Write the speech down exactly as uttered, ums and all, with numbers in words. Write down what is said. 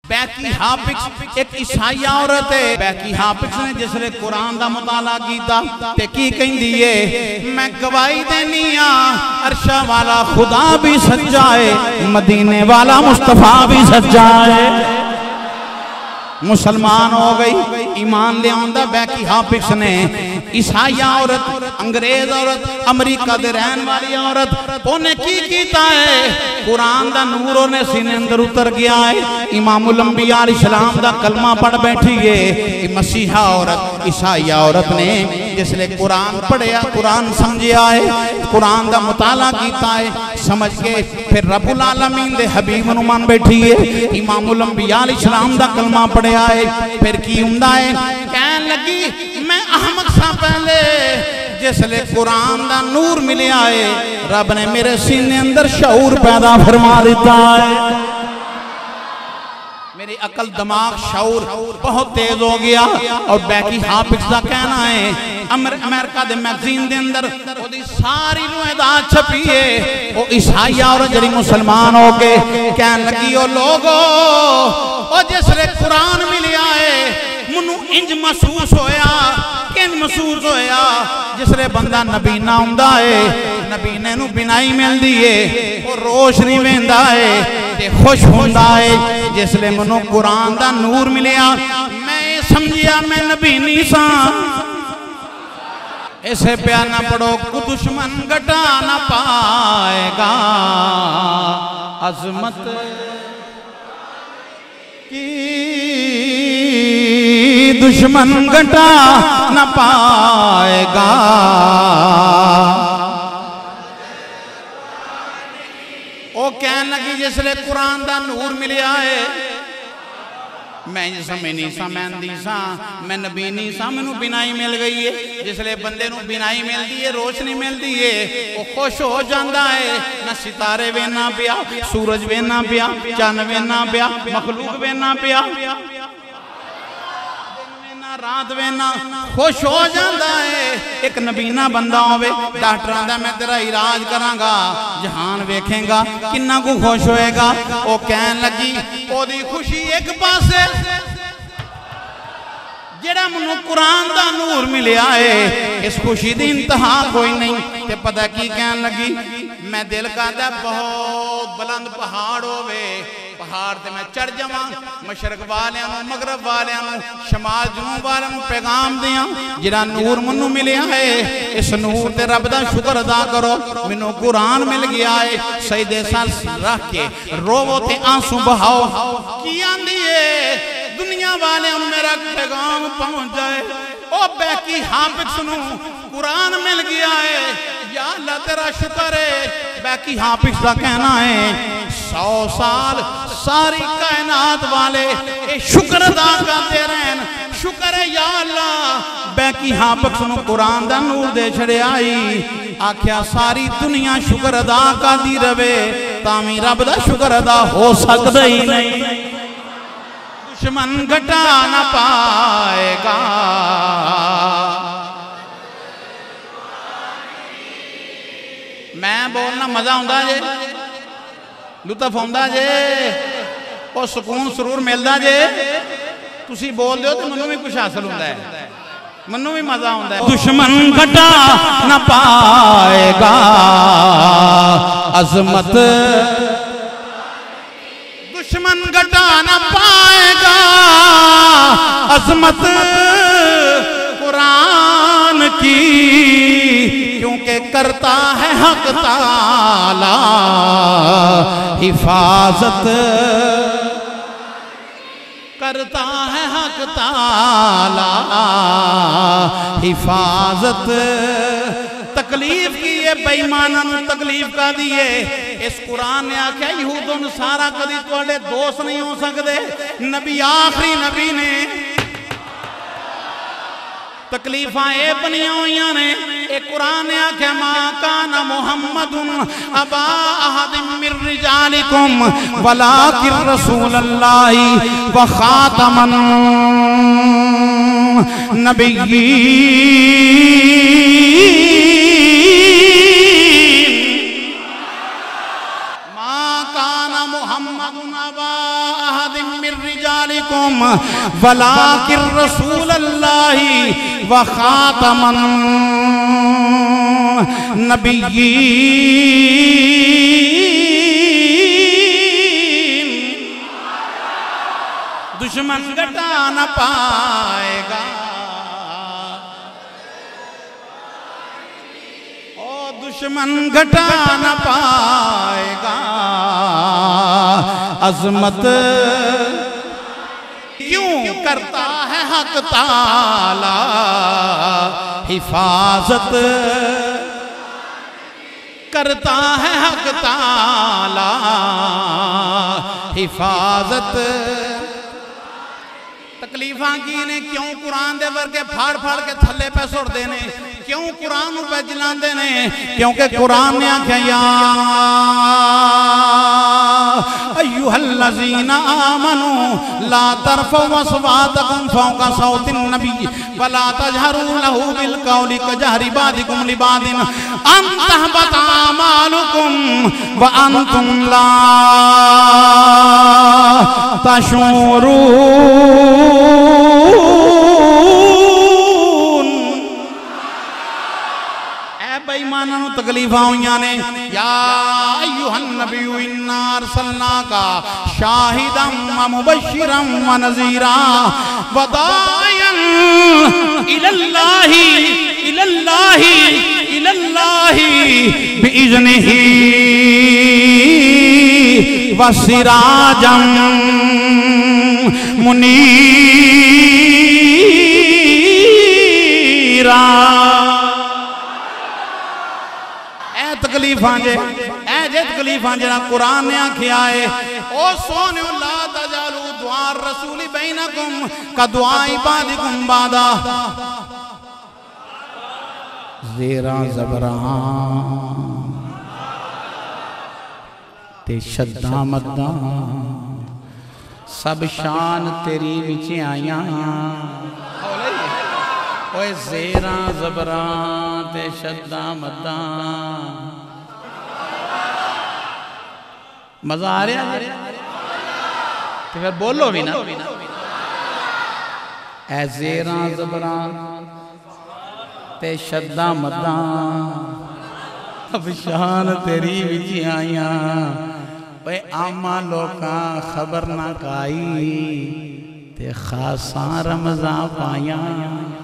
बैकी हाफिज एक ईसाई औरत है। बैकी हाफिज ने जिसने कुरान दा मुताला कीता ते की कहंदी है, मैं गवाही देनी आ अरशा वाला खुदा भी सच्चा है, मदीने वाला मुस्तफा भी सच्चा है। मुसलमान हो गई, ईमान ले आंदा बैकी हाफिज ने। ईसाई औरत, अंग्रेज औरत, अमरीका दे रहन वाली औरत, उन्हें की कीता है, कुरान दा नूर उन्हें सीने अंदर उतर गया है। इमामुल अंबिया इस्लाम दा कलमा पढ़ बैठी है। मसीहा औरत, ईसाई औरत ने जिसने कुरान पढ़िया, कुरान समझिया है, कुरान दा मुताला कीता है, समझ के फिर रब्बुल आलमीन दे हबीब नूं मान बैठी है। इमामुल अंबिया इस्लाम दा कलमा पढ़िया है, फिर की हुंदा है, कहन लगी मैं अहमद सा पहले जिसले कुरान दा नूर मिलिया है, रब ने मेरे सीने अंदर शऊर पैदा फरमा दिता है। मेरी अकल, दिमाग, शऊर बहुत तेज हो गया। और बैकी हाफिज का कहना है, अमेरिका दे मैगजीन दे अंदर ओदी सारी नुएदात छपी है। वो ईसाई औरत जड़ी मुसलमान हो के कहन लगी, ओ लोगो ओ जिसले कुरान मिलिया है, मुनू इंज महसूस होया, किंज महसूस होया जिसले बंदा नबीना हुंदा है, नबीने नू बिनाई मिलदी है, वो रोशनी वेंदा है ते खुश हुंदा है। जिसले मनु कुरान दा नूर मिलिया, मैं समझिया मैं नबीनी सा। ऐसे प्यार ना पढ़ो को दुश्मन घटा ना पाएगा, अजमत की दुश्मन घटा न पाएगा। ओ कहने लगी जिसले कुरान दा नूर मिलिया है, मैं समझनी सा, मैं अंधी सा, मैं नबीनी सा, मैनू बिनाई मिल गई है। जिसले बंदे नू बिनाई मिलती है, रोशनी मिलती है, वो खुश हो जाता है। न सितारे वेना पिया, सूरज वेना पिया, चंद वेना पिया, मखलूक वेना पिया, रात वेना, खुश हो जाता है। एक नबीना बंदा होवे, डॉक्टर आंदा मैं तेरा इलाज करांगा, जहान वेखेगा किन्ना को खुश होएगा। वो कहन लगी ओदी खुशी एक पासे, जेड़ा मनु कुरान दा नूर मिलिया है, इस खुशी दी इंतहा कोई नहीं। ते पता की कहन लगी, मैं दिल करदा बहुत बुलंद पहाड़ होवे, पहाड़ ते मैं चढ़ जावां, मशरक वालियां नूं, मगरब वालियां नूं, शमाल जनूब वालियां नूं पैगाम दियां, जिहड़ा नूर मैनूं मिलिया है, इस नूर ते रब दा शुक्र अदा करो, मैनूं कुरान मिल गया है। सजदे सर रख के रोवो ते आंसू बहाओ। की आंदी है दुनिया वालियां नूं मेरा पैगाम पहुंच जाए। ओ बैकी हाफिज नूं कुरान मिल गया है, या अल्लाह तेरा शुक्र है। बैकी हाफिज का कहना है, सौ साल सारी कायनात वाले ए शुक्र अदा करते रहन, शुक्र है या अल्लाह बैकी हाफिज नूं कुरान दा नूर दे छड़िया आई। आख्या सारी दुनिया शुक्र अदा करदी रवे, तामी रब दा शुक्र अदा हो सकदा ही नहीं। दुश्मन घटा ना पाएगा, मैं बोलना मजा आउंदा जे, लुत्फ आउंदा जे, और सुकून सुरूर मिलदा जे। तुसी बोल दो तो मैनू भी कुछ हासिल होंदा है, मैनू भी मजा आउंदा है। दुश्मन घटा ना पाएगा, अजमत दुश्मन घटा ना पाएगा, अजमत कुरान की, क्योंकि करता है हक ताला हिफाजत, करता है हक ताला हिफाजत। तकलीफ की है बेईमाना तकलीफ का दी है। इस कुरान ने आख्या यहूद नसारा कदी तुहाडे दोस्त नहीं हो सकते। नबी आखिरी नबी ने तकलीफा ये बनिया हुई ने। एक कुरान ने आख्या मा काना मुहम्मदुन अबा अहदिम मिर रिजालिकुम वलाकिन रसूलल्लाहि व खातमन नबिय्यीन। मा काना मुहम्मदुन अबा अहदिम मिर अलैकुम वलाकिर रसूलल्लाहि व खातमन नबिय्यीन। दुश्मन घटा न पाएगा, ओ दुश्मन घटा न पाएगा अजमत। क्यों करता है हक ताला हिफाजत, करता है हक ताला हिफाजत। तकलीफा की ने क्यों कुरान दे वर्गे फाड़ फाड़ के थले पे सुट देने, क्यों कुरान पे जलांदे ने? क्योंकि कुरान ने आख्या या अय्युहल्लज़ीना आमनू ला तरफ़उ अस्वातकुम फ़ौक़ा सौतिन नबी वला तजहरू लहू बिल क़ौलि कजहरि बादिकुम लिबादिन अन तहबता अमालुकुम व अंतुम ला तशऊरून। बेईमाना नूं तकलीफां होईयां ने। या अय्युहन नबिय्यु इन्ना अरसलनाका शाहिदम व मुबश्शिरम व नज़ीरा व दाइयन इलल्लाहि इलल्लाहि इलल्लाहि बिइज़्निही व सिराजम मुनीरा। तकलीफां जे ए जे तकलीफां जेड़ा कुरान ने आख्या है ओ सोने ला तजालू दुआ रसूली बैनकुम का दुआ इबादिकुम बादा। ज़ेरा ज़बरा ते शद्दा मद्दा सब शान तेरी विच आईयां। ओए ज़ेरा ज़बरा ते शद्दा मद्दा मजा आ रहा है तो फिर बोलो भी ना। ऐ ज़ेरा ज़बरा ते शद्दा मद्दा अब शान तेरी विच आईयां। भाई आमा लोकां खबर ना काई ते खासा रमज़ा पाया।